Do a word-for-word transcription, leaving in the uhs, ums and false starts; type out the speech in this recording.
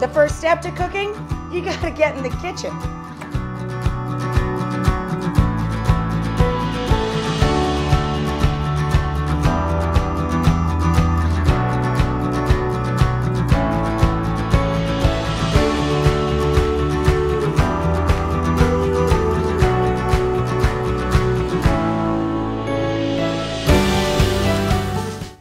The first step to cooking, you gotta get in the kitchen.